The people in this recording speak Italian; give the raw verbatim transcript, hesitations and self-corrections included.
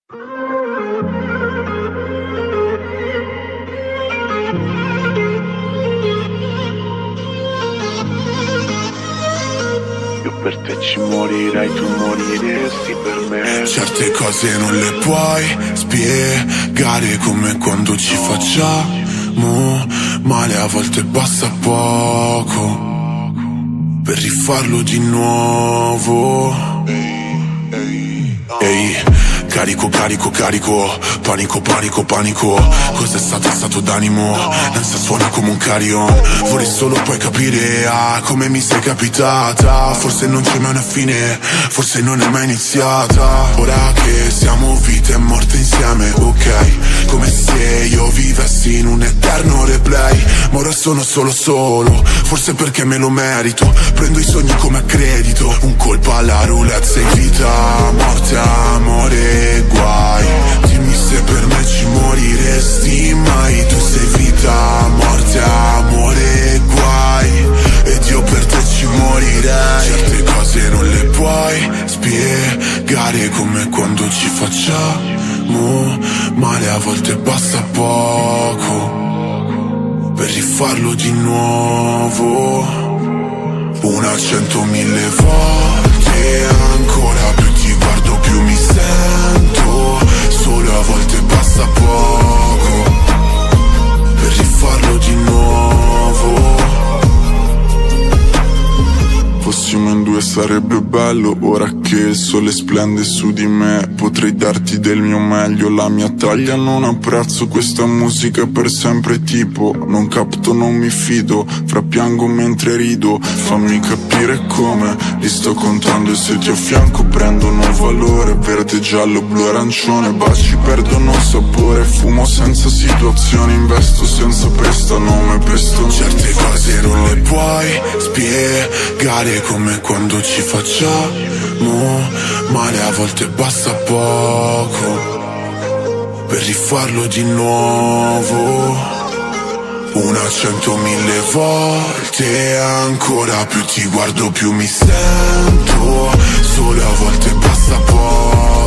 Per te ci morirei, tu moriresti per me. Certe cose non le puoi spiegare, come quando ci facciamo male, a volte basta poco per rifarlo di nuovo. Ehi, carico, carico, carico, panico, panico, panico. Cos'è stato, è stato d'animo? L'ansia suona come un carillon. Vorrei solo poi capire, ah, come mi sei capitata. Forse non c'è mai una fine, forse non è mai iniziata. Ora che siamo vita e morte insieme, ok, come se io vivessi in un eterno replay. Ma ora sono solo solo, forse perché me lo merito. Prendo i sogni come a credito, un colpo alla roulette. Sei vita, morte, amore, guai. Dimmi se per me ci moriresti mai. Tu sei vita, morte, amore, guai. Ed io per te ci morirei. Certe cose non le puoi spiegare, come quando ci facciamo male, a volte basta poco per rifarlo di nuovo. Una centomille volte ancora, più ti guardo più mi sento solo, a volte basta poco per rifarlo di nuovo. Fossimo in due sarebbe bello, ora che il sole splende su di me. Potrei darti del mio meglio, la mia taglia non ha prezzo. Questa musica è per sempre tipo, non capto, non mi fido. Fra piango mentre rido, fammi capire come. Li sto contando e se ti affianco prendono valore. Verde, giallo, blu, arancione, baci perdono sapore. Fumo senza situazioni, investo senza prestanome, presto. Certe cose non le puoi spiegare, come quando ci facciamo male, a volte basta poco per rifarlo di nuovo. Una centomille volte ancora, più ti guardo più mi sento solo, a volte basta poco